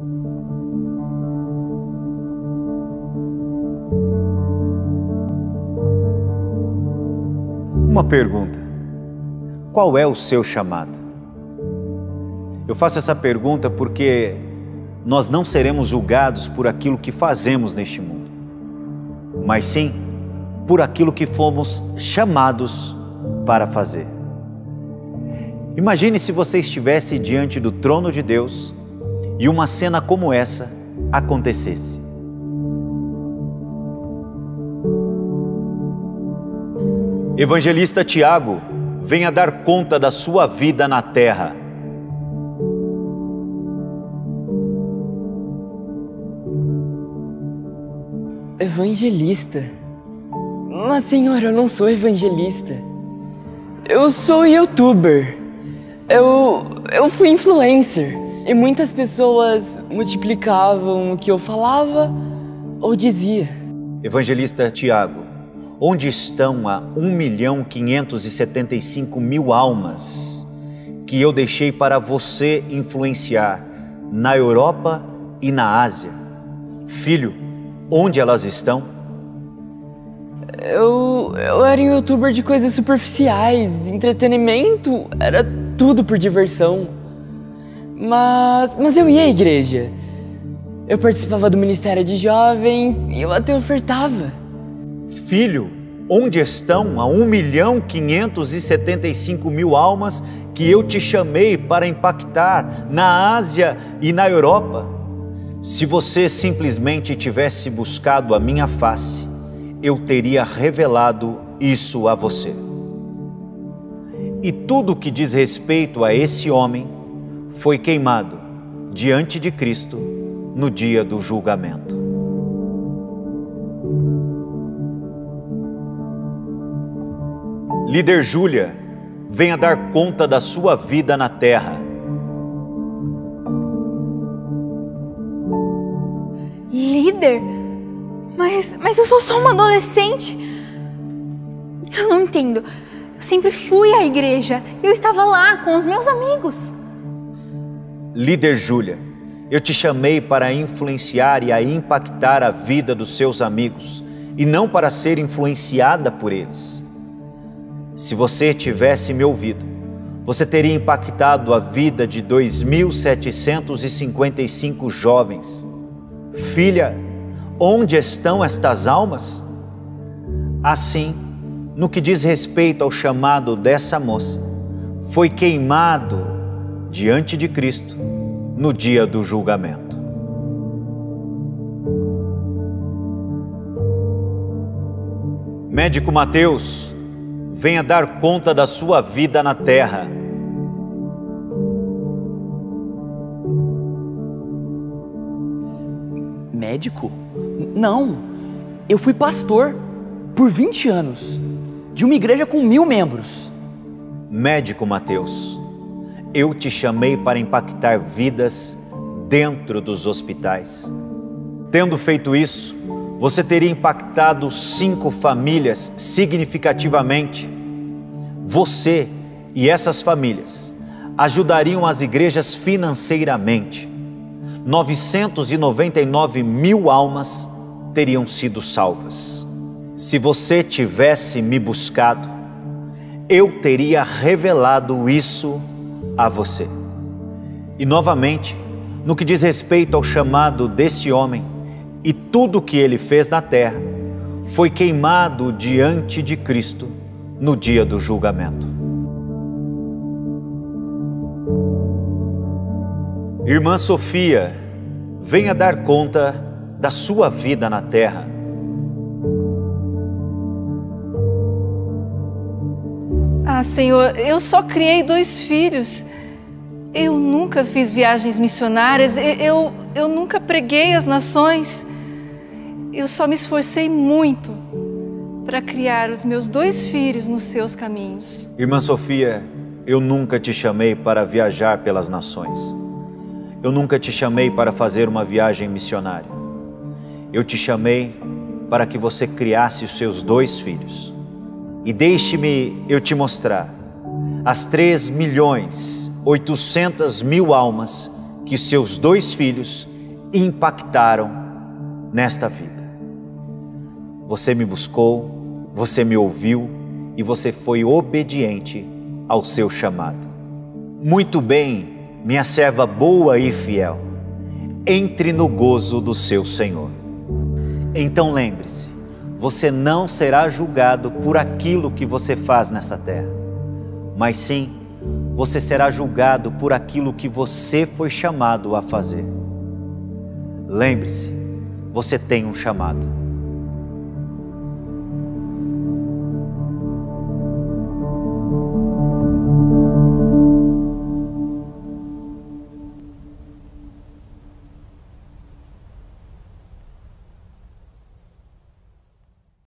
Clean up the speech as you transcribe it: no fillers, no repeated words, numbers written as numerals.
Uma pergunta: qual é o seu chamado? Eu faço essa pergunta porque nós não seremos julgados por aquilo que fazemos neste mundo, mas sim por aquilo que fomos chamados para fazer. Imagine se você estivesse diante do trono de Deus e uma cena como essa acontecesse. Evangelista Tiago, venha dar conta da sua vida na terra. Evangelista? Mas, senhor, eu não sou evangelista. Eu sou youtuber. Eu fui influencer. E muitas pessoas multiplicavam o que eu falava ou dizia. Evangelista Tiago, onde estão a 1.575.000 almas que eu deixei para você influenciar na Europa e na Ásia? Filho, onde elas estão? Eu era um youtuber de coisas superficiais, entretenimento, era tudo por diversão. Mas eu ia à igreja. Eu participava do Ministério de Jovens e eu até ofertava. Filho, onde estão a 1.575.000 almas que eu te chamei para impactar na Ásia e na Europa? Se você simplesmente tivesse buscado a minha face, eu teria revelado isso a você. E tudo que diz respeito a esse homem foi queimado diante de Cristo no dia do julgamento. Líder Júlia, venha dar conta da sua vida na terra. Líder? Mas eu sou só uma adolescente. Eu não entendo. Eu sempre fui à igreja. Eu estava lá com os meus amigos. Líder Júlia, eu te chamei para influenciar e a impactar a vida dos seus amigos e não para ser influenciada por eles. Se você tivesse me ouvido, você teria impactado a vida de 2.755 jovens. Filha, onde estão estas almas? Assim, no que diz respeito ao chamado dessa moça, foi queimado diante de Cristo no dia do julgamento. Médico Mateus, venha dar conta da sua vida na terra. Médico? Não, eu fui pastor por 20 anos, de uma igreja com 1.000 membros. Médico Mateus, eu te chamei para impactar vidas dentro dos hospitais. Tendo feito isso, você teria impactado 5 famílias significativamente. Você e essas famílias ajudariam as igrejas financeiramente. 999.000 almas teriam sido salvas. Se você tivesse me buscado, eu teria revelado isso a você. E novamente, no que diz respeito ao chamado desse homem e tudo o que ele fez na terra, foi queimado diante de Cristo no dia do julgamento. Irmã Sofia, venha dar conta da sua vida na terra. Ah, Senhor, eu só criei 2 filhos. Eu nunca fiz viagens missionárias, eu nunca preguei às nações. Eu só me esforcei muito para criar os meus 2 filhos nos seus caminhos. Irmã Sofia, eu nunca te chamei para viajar pelas nações. Eu nunca te chamei para fazer uma viagem missionária. Eu te chamei para que você criasse os seus 2 filhos. E deixe-me eu te mostrar as 3.800.000 almas que seus 2 filhos impactaram nesta vida. Você me buscou, você me ouviu e você foi obediente ao seu chamado. Muito bem, minha serva boa e fiel, entre no gozo do seu Senhor. Então lembre-se, você não será julgado por aquilo que você faz nessa terra, mas sim, você será julgado por aquilo que você foi chamado a fazer. Lembre-se, você tem um chamado.